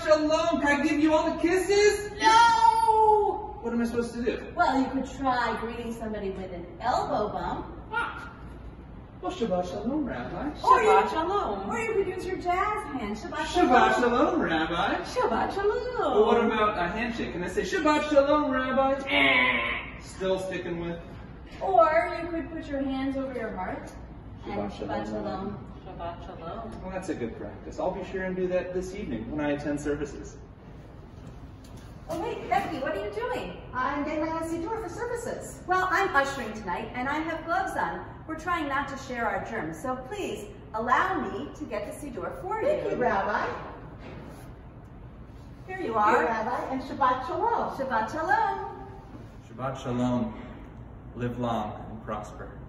Shabbat Shalom. Can I give you all the kisses? No! What am I supposed to do? Well, you could try greeting somebody with an elbow bump. Well, Shabbat Shalom, Rabbi. Shabbat Shalom. Or you could use your jazz hand. Shabbat Shabbat Shalom, Rabbi. Shabbat Shalom. Well, what about a handshake? Can I say Shabbat Shalom, Rabbi? Still sticking with Or you could put your hands over your heart and Shabbat Shabbat Shalom. Shalom. Shabbat Shalom. Well, that's a good practice. I'll be sure and do that this evening when I attend services. Oh wait, Becky, what are you doing? I'm getting my siddur for services. Well, I'm ushering tonight and I have gloves on. We're trying not to share our germs, so please allow me to get the siddur for you. Thank you, Rabbi. Here you Thank you, are. Rabbi, and Shabbat Shalom. Shabbat Shalom. Shabbat Shalom. Live long and prosper.